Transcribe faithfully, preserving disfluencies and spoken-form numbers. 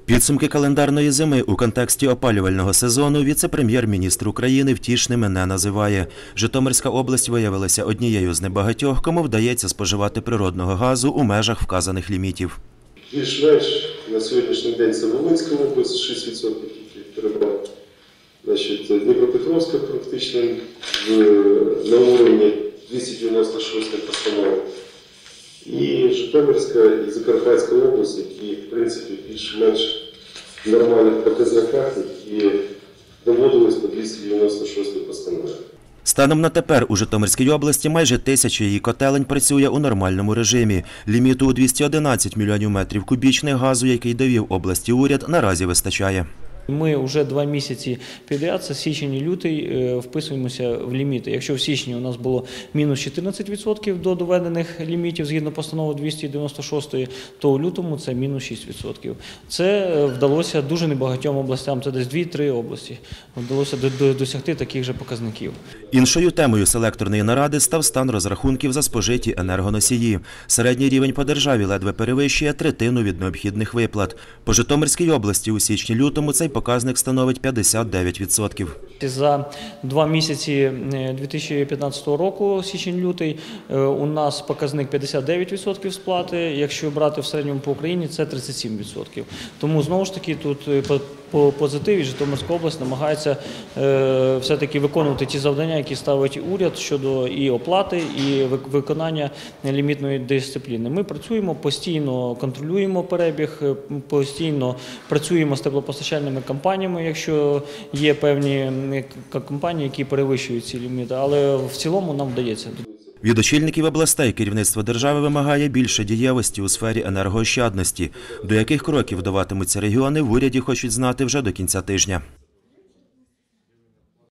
Підсумки календарної зими у контексті опалювального сезону віце-прем'єр-міністр України втішними не називає. Житомирська область виявилася однією з небагатьох, кому вдається споживати природного газу у межах вказаних лімітів. Більш-менш на сьогоднішній день це Волинська область, шість відсотків тільки перебрав. Дніпропетровська практично на уровні двісті дев'яносто шостої постанови. І Житомирська і Закарпатська область, які, в принципі, більш-менш в нормальних показниках, які доводились по двісті дев'яносто шостій постанові. Станом на тепер у Житомирській області майже тисяча її котелень працює у нормальному режимі. Ліміту у двісті одинадцять мільйонів метрів кубічних газу, який довів області уряд, наразі вистачає. Ми вже два місяці підряд, це січень і лютий, вписуємося в ліміти. Якщо в січні у нас було мінус чотирнадцять відсотків до доведених лімітів згідно постанови двісті дев'яносто шостої, то у лютому це мінус шість відсотків. Це вдалося дуже небагатьом областям, це десь дві-три області, вдалося досягти таких же показників. Іншою темою селекторної наради став стан розрахунків за спожиті енергоносії. Середній рівень по державі ледве перевищує третину від необхідних виплат. По Житомирській області у січні-лютому цей показник становить п'ятдесят дев'ять відсотків. За два місяці дві тисячі п'ятнадцятого року, січень-лютий, у нас показник п'ятдесят дев'ять відсотків сплати, якщо брати в середньому по Україні, це тридцять сім відсотків. Тому, знову ж таки, тут по позитиві Житомирська область намагається е, все-таки виконувати ті завдання, які ставить уряд щодо і оплати, і виконання лімітної дисципліни. Ми працюємо, постійно контролюємо перебіг, постійно працюємо з теплопостачальними компаніями, якщо є певні компанії, які перевищують ці ліміти, але в цілому нам вдається. Від очільників областей керівництво держави вимагає більше дієвості у сфері енергоощадності. До яких кроків вдаватимуться регіони, в уряді хочуть знати вже до кінця тижня.